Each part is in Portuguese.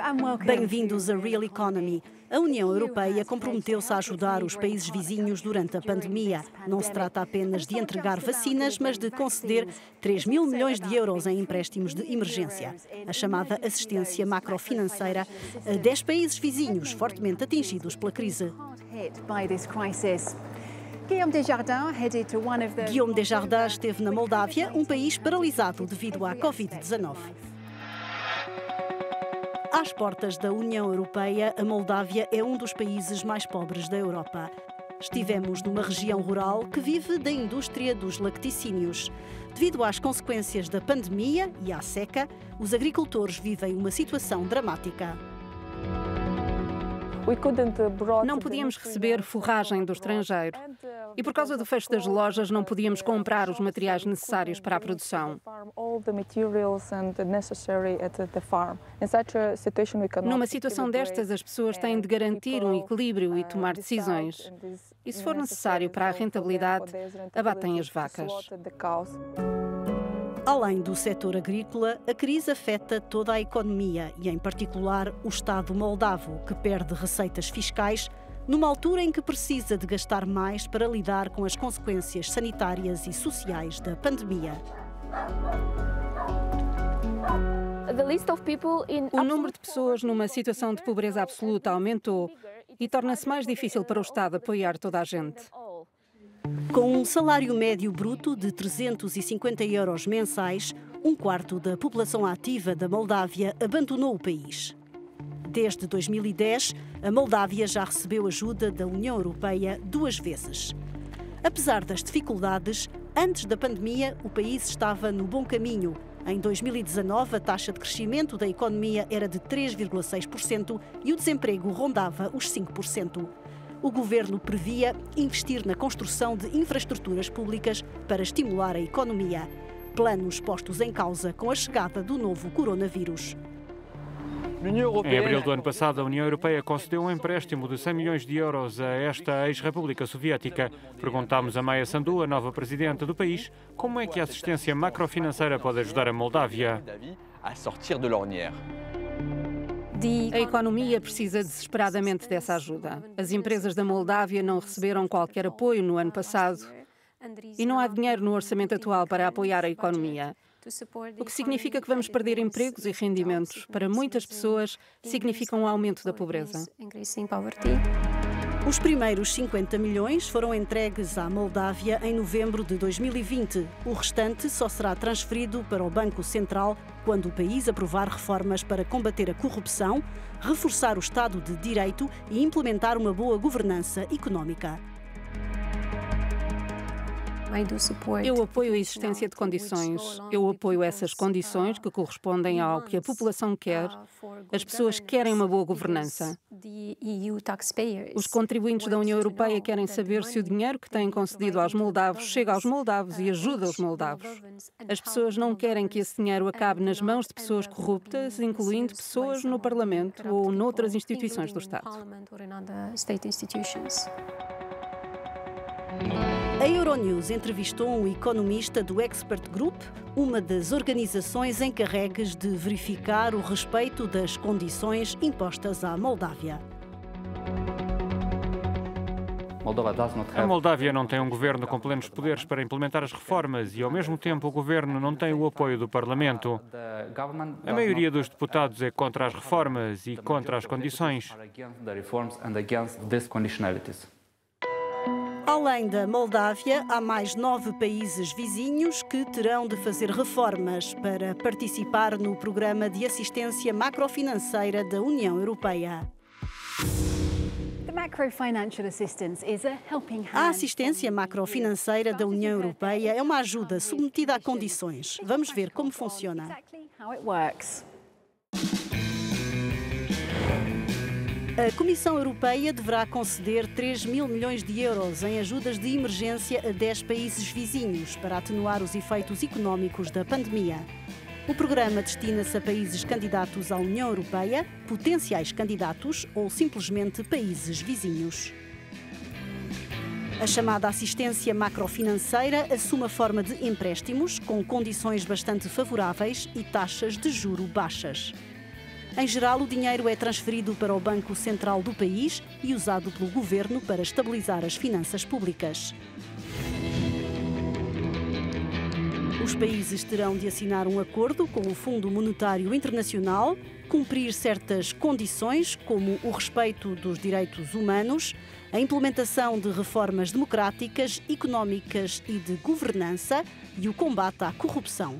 Bem-vindos a Real Economy. A União Europeia comprometeu-se a ajudar os países vizinhos durante a pandemia. Não se trata apenas de entregar vacinas, mas de conceder 3 mil milhões de euros em empréstimos de emergência. A chamada assistência macrofinanceira a 10 países vizinhos fortemente atingidos pela crise. Guillaume Desjardins esteve na Moldávia, um país paralisado devido à Covid-19. Às portas da União Europeia, a Moldávia é um dos países mais pobres da Europa. Estivemos numa região rural que vive da indústria dos laticínios. Devido às consequências da pandemia e à seca, os agricultores vivem uma situação dramática. Não podíamos receber forragem do estrangeiro e, por causa do fecho das lojas, não podíamos comprar os materiais necessários para a produção. Numa situação destas, as pessoas têm de garantir um equilíbrio e tomar decisões. E, se for necessário para a rentabilidade, abatem as vacas. Além do setor agrícola, a crise afeta toda a economia e, em particular, o Estado moldavo, que perde receitas fiscais numa altura em que precisa de gastar mais para lidar com as consequências sanitárias e sociais da pandemia. O número de pessoas numa situação de pobreza absoluta aumentou e torna-se mais difícil para o Estado apoiar toda a gente. Com um salário médio bruto de 350 euros mensais, um quarto da população ativa da Moldávia abandonou o país. Desde 2010, a Moldávia já recebeu ajuda da União Europeia 2 vezes. Apesar das dificuldades, antes da pandemia, o país estava no bom caminho. Em 2019, a taxa de crescimento da economia era de 3,6% e o desemprego rondava os 5%. O governo previa investir na construção de infraestruturas públicas para estimular a economia. Planos postos em causa com a chegada do novo coronavírus. Em abril do ano passado, a União Europeia concedeu um empréstimo de 100 milhões de euros a esta ex-república soviética. Perguntámos a Maia Sandu, a nova presidenta do país, como é que a assistência macrofinanceira pode ajudar a Moldávia. A economia precisa desesperadamente dessa ajuda. As empresas da Moldávia não receberam qualquer apoio no ano passado e não há dinheiro no orçamento atual para apoiar a economia. O que significa que vamos perder empregos e rendimentos. Para muitas pessoas, significa um aumento da pobreza. Os primeiros 50 milhões foram entregues à Moldávia em novembro de 2020. O restante só será transferido para o Banco Central quando o país aprovar reformas para combater a corrupção, reforçar o Estado de Direito e implementar uma boa governança económica. Eu apoio a existência de condições. Eu apoio essas condições que correspondem ao que a população quer. As pessoas querem uma boa governança. Os contribuintes da União Europeia querem saber se o dinheiro que têm concedido aos moldavos chega aos moldavos e ajuda os moldavos. As pessoas não querem que esse dinheiro acabe nas mãos de pessoas corruptas, incluindo pessoas no Parlamento ou noutras instituições do Estado. A Euronews entrevistou um economista do Expert Group, uma das organizações encarregues de verificar o respeito das condições impostas à Moldávia. A Moldávia não tem um governo com plenos poderes para implementar as reformas e, ao mesmo tempo, o governo não tem o apoio do Parlamento. A maioria dos deputados é contra as reformas e contra as condições. Além da Moldávia, há mais 9 países vizinhos que terão de fazer reformas para participar no programa de assistência macrofinanceira da União Europeia. A assistência macrofinanceira da União Europeia é uma ajuda submetida a condições. Vamos ver como funciona. A Comissão Europeia deverá conceder 3 mil milhões de euros em ajudas de emergência a 10 países vizinhos para atenuar os efeitos económicos da pandemia. O programa destina-se a países candidatos à União Europeia, potenciais candidatos ou simplesmente países vizinhos. A chamada assistência macrofinanceira assume a forma de empréstimos com condições bastante favoráveis e taxas de juro baixas. Em geral, o dinheiro é transferido para o Banco Central do país e usado pelo governo para estabilizar as finanças públicas. Os países terão de assinar um acordo com o Fundo Monetário Internacional, cumprir certas condições, como o respeito dos direitos humanos, a implementação de reformas democráticas, económicas e de governança e o combate à corrupção.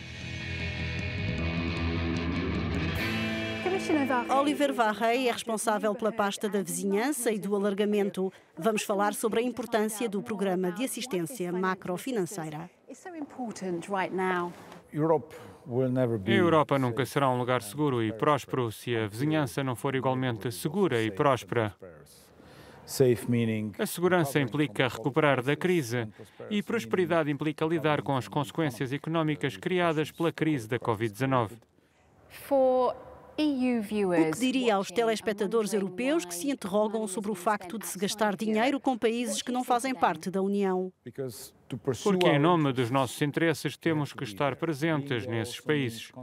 Oliver Varhey é responsável pela pasta da vizinhança e do alargamento. Vamos falar sobre a importância do programa de assistência macrofinanceira. A Europa nunca será um lugar seguro e próspero se a vizinhança não for igualmente segura e próspera. A segurança implica recuperar da crise e prosperidade implica lidar com as consequências económicas criadas pela crise da Covid-19. O que diria aos telespectadores europeus que se interrogam sobre o facto de se gastar dinheiro com países que não fazem parte da União? Porque, em nome dos nossos interesses, temos que estar presentes nesses países.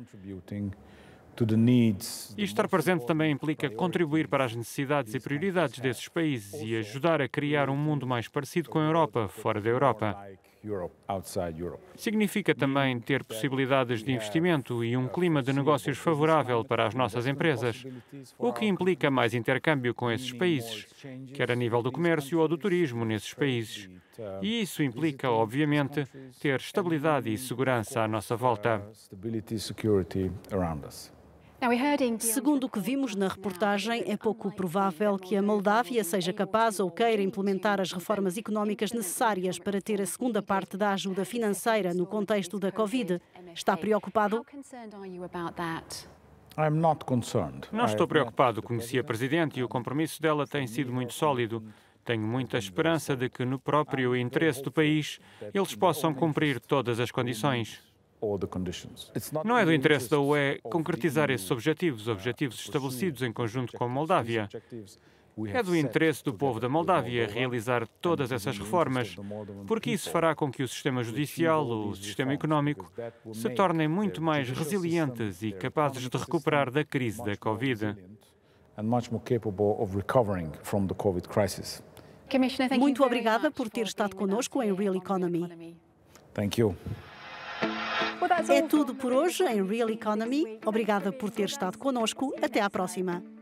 E estar presente também implica contribuir para as necessidades e prioridades desses países e ajudar a criar um mundo mais parecido com a Europa, fora da Europa. Significa também ter possibilidades de investimento e um clima de negócios favorável para as nossas empresas, o que implica mais intercâmbio com esses países, quer a nível do comércio ou do turismo nesses países. E isso implica, obviamente, ter estabilidade e segurança à nossa volta. Segundo o que vimos na reportagem, é pouco provável que a Moldávia seja capaz ou queira implementar as reformas económicas necessárias para ter a segunda parte da ajuda financeira no contexto da Covid. Está preocupado? Não estou preocupado. Conheci a Presidente e o compromisso dela tem sido muito sólido. Tenho muita esperança de que, no próprio interesse do país, eles possam cumprir todas as condições. Não é do interesse da UE concretizar esses objetivos estabelecidos em conjunto com a Moldávia. É do interesse do povo da Moldávia realizar todas essas reformas, porque isso fará com que o sistema judicial, o sistema económico, se tornem muito mais resilientes e capazes de recuperar da crise da Covid. Muito obrigada por ter estado connosco em Real Economy. É tudo por hoje em Real Economy. Obrigada por ter estado connosco. Até à próxima.